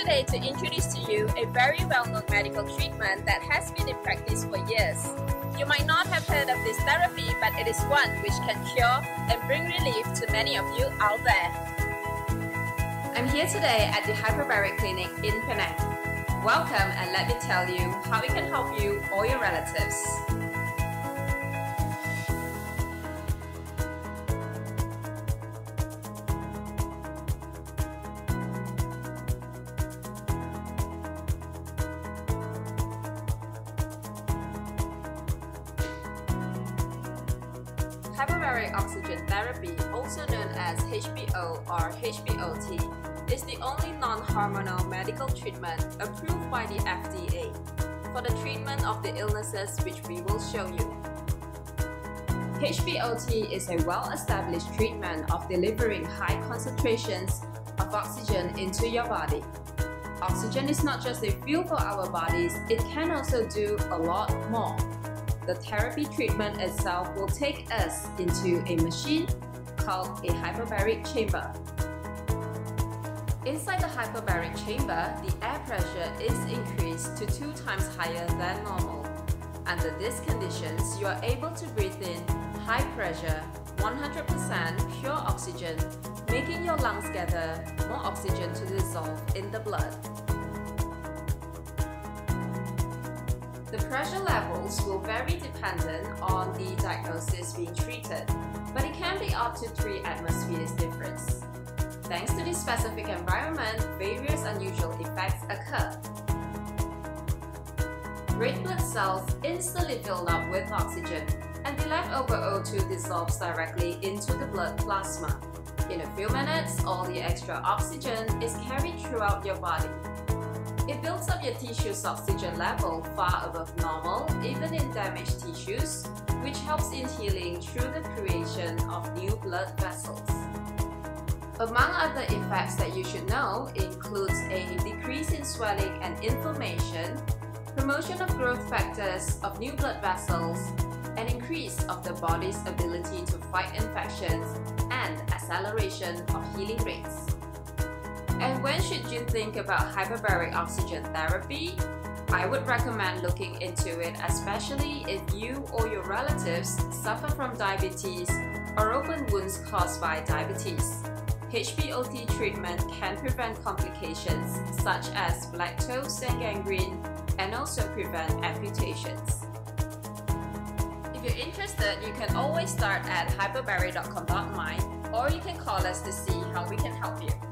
today to introduce to you a very well-known medical treatment that has been in practice for years. You might not have heard of this therapy, but it is one which can cure and bring relief to many of you out there. I'm here today at the Hyperbaric Clinic in Penang. Welcome, and let me tell you how it can help you or your relatives. Hyperbaric Oxygen Therapy, also known as HBO or HBOT, is the only non-hormonal medical treatment approved by the FDA for the treatment of the illnesses which we will show you. HBOT is a well-established treatment of delivering high concentrations of oxygen into your body. Oxygen is not just a fuel for our bodies, it can also do a lot more. The therapy treatment itself will take us into a machine called a hyperbaric chamber. Inside the hyperbaric chamber, the air pressure is increased to 2 times higher than normal. Under these conditions, you are able to breathe in high pressure, 100% pure oxygen, making your lungs gather more oxygen to dissolve in the blood. The pressure levels will vary dependent on the diagnosis being treated, but it can be up to 3 atmospheres difference. Thanks to this specific environment, various unusual effects occur. Red blood cells instantly fill up with oxygen, and the leftover O2 dissolves directly into the blood plasma. In a few minutes, all the extra oxygen is carried throughout your body. It builds up your tissue's oxygen level far above normal, even in damaged tissues, which helps in healing through the creation of new blood vessels. Among other effects that you should know includes a decrease in swelling and inflammation, promotion of growth factors of new blood vessels, an increase of the body's ability to fight infections, and acceleration of healing rates. And when should you think about hyperbaric oxygen therapy? I would recommend looking into it, especially if you or your relatives suffer from diabetes or open wounds caused by diabetes. HBOT treatment can prevent complications such as black toes and gangrene, and also prevent amputations. If you're interested, you can always start at hyperbaric.com.my, or you can call us to see how we can help you.